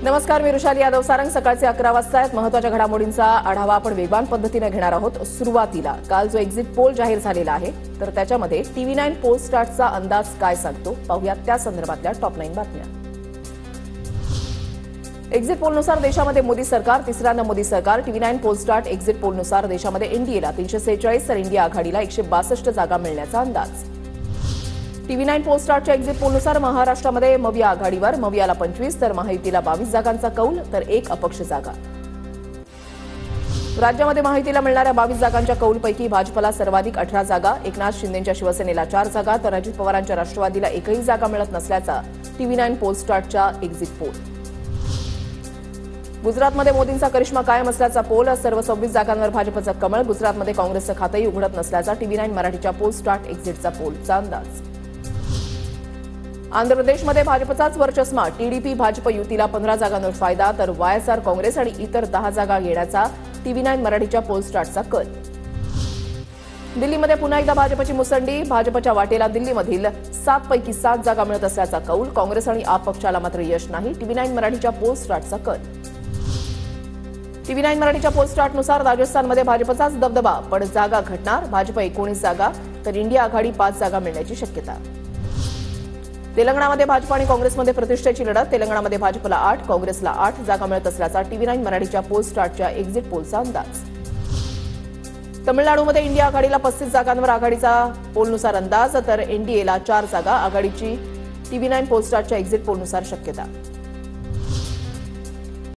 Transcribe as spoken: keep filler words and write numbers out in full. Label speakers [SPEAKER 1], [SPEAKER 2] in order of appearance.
[SPEAKER 1] नमस्कार, मी रुशाली यादव. सारंग सकाळचे अकरा वाजता आहेत. महत्त्वाच्या घडामोडींचा आढावा आपण वेगवान पद्धतीने घेणार आहोत. सुरुवातीला काल जो एक्झिट पोल जाहीर झालेला आहे तर त्याच्यामध्ये टीव्ही नाईन पोल स्टार्टचा अंदाज काय सांगतो पाहूयात त्या संदर्भातल्या टॉप नाईन बातम्या. एक्झिट पोलनुसार देशामध्ये मोदी सरकार, तिसऱ्यांदा मोदी सरकार. TV nine poll start exit पोलनुसार देशामध्ये एनडीएला तीनशे सेहेचाळीस तर इंडिया आघाडीला एकशे बासष्ट जागा मिळण्याचा अंदाज. टीव्ही नाईन पोल स्टार्टच्या एक्झिट पोलनुसार महाराष्ट्रामध्ये मविया आघाडीवर, मवियाला पंचवीस तर महायुतीला बावीस जागांचा कौल तर एक अपक्ष जागा. राज्यामध्ये महायुतीला मिळणाऱ्या बावीस जागांच्या कौलपैकी भाजपला सर्वाधिक अठरा जागा, एकनाथ शिंदेच्या शिवसेनेला चार जागा तर अजित पवारांच्या राष्ट्रवादीला एकही जागा मिळत नसल्याचा टीव्ही नाईन पोल स्टार्टच्या एक्झिट पोल. गुजरातमध्ये मोदींचा करिश्मा कायम असल्याचा पोल. सर्व सव्वीस जागांवर भाजपचं कमळ. गुजरातमध्ये काँग्रेसचं खातंही उघडत नसल्याचा टीव्ही नाईन मराठीच्या पोल स्टार्ट एक्झिटचा पोलचा अंदाज. आंध्र प्रदेशमध्ये भाजपचाच वरचष्मा. टीडीपी भाजप युतीला पंधरा जागांवर फायदा तर वायएसआर काँग्रेस आणि इतर दहा जागा घेण्याचा टीव्ही नाईन मराठीच्या पोल स्टार्टचा कल. दिल्लीमध्ये पुन्हा एकदा भाजपची मुसंडी. भाजपच्या वाटेला दिल्लीमधील सात पैकी सात जागा मिळत असल्याचा कौल. काँग्रेस आणि आप पक्षाला मात्र यश नाही. टीव्ही नाईन मराठीच्या पोल स्टार्टचा कल. टीव्ही नाईन मराठीच्या पोल स्टार्टनुसार राजस्थानमध्ये भाजपचाच दबदबा पण जागा घटणार. भाजप एकोणीस जागा तर इंडिया आघाडी पाच जागा मिळण्याची शक्यता. तेलंगणामध्ये भाजप आणि काँग्रेसमध्ये प्रतिष्ठेची लढत. तेलंगणामध्ये भाजपला आठ, काँग्रेसला आठ जागा मिळत असल्याचा टीव्ही नाईन मराठीच्या पोल स्टार्टच्या एक्झिट पोलचा अंदाज. तमिळनाडूमध्ये इंडिया आघाडीला पस्तीस जागांवर आघाडीचा पोलनुसार अंदाज तर एनडीएला चार जागा. आघाडीची टीव्ही नाईन पोल स्टार्टच्या एक्झिट पोलनुसार शक्यता.